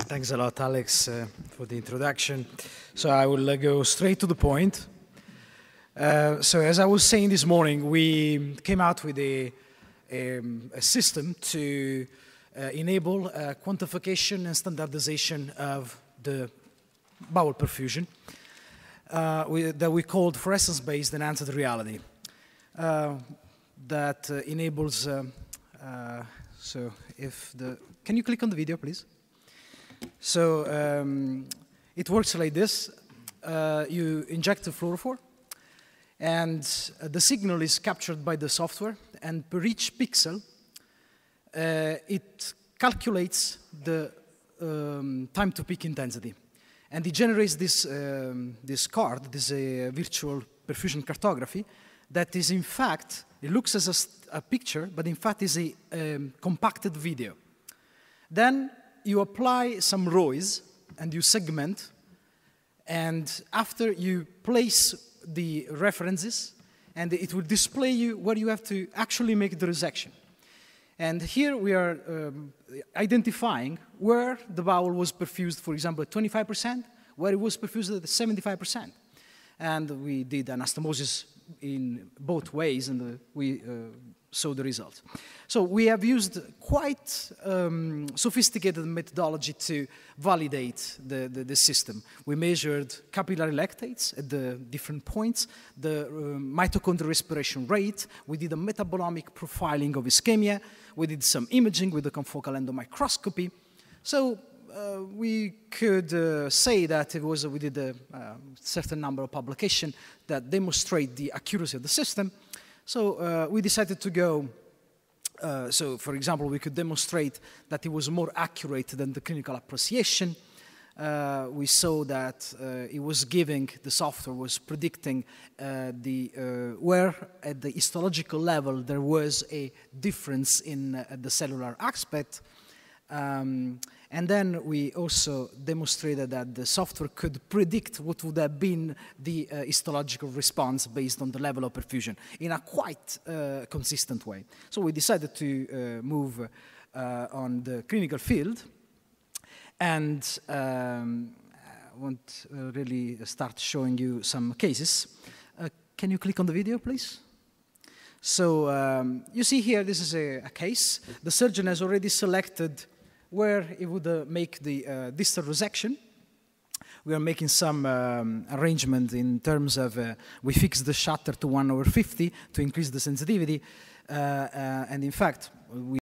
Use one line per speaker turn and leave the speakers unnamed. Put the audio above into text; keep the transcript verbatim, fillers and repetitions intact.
Thanks a lot, Alex, uh, for the introduction. So I will uh, go straight to the point. Uh, so as I was saying this morning, we came out with a, um, a system to uh, enable uh, quantification and standardization of the bowel perfusion uh, we, that we called fluorescence-based enhanced reality. Uh, that uh, enables, uh, uh, so if the, can you click on the video, please? So um, it works like this. Uh, you inject the fluorophore, and uh, the signal is captured by the software, and per each pixel, uh, it calculates the um, time to peak intensity. And it generates this, um, this card, this uh, virtual perfusion cartography, that is in fact, it looks as a, a picture, but in fact is a um, compacted video. Then you apply some R O I S and you segment, and after you place the references, and it will display you where you have to actually make the resection. And here we are um, identifying where the bowel was perfused, for example, at twenty-five percent, where it was perfused at seventy-five percent. And we did anastomosis in both ways, and uh, we uh, saw the results. So we have used quite um, sophisticated methodology to validate the, the, the system. We measured capillary lactates at the different points, the uh, mitochondrial respiration rate. We did a metabolomic profiling of ischemia. We did some imaging with the confocal endomicroscopy. So uh, we could uh, say that it was, uh, we did a uh, certain number of publications that demonstrate the accuracy of the system. So uh, we decided to go, uh, so for example, we could demonstrate that it was more accurate than the clinical appreciation. Uh, we saw that uh, it was giving, the software was predicting uh, the, uh, where at the histological level there was a difference in uh, the cellular aspect. Um, and then we also demonstrated that the software could predict what would have been the uh, histological response based on the level of perfusion in a quite uh, consistent way. So we decided to uh, move uh, on the clinical field, and um, I want to really start showing you some cases. Uh, can you click on the video, please? So um, you see here, this is a, a case. The surgeon has already selected where he would uh, make the uh, distal resection. We are making some um, arrangement in terms of, uh, we fix the shutter to one over fifty to increase the sensitivity, uh, uh, and in fact, we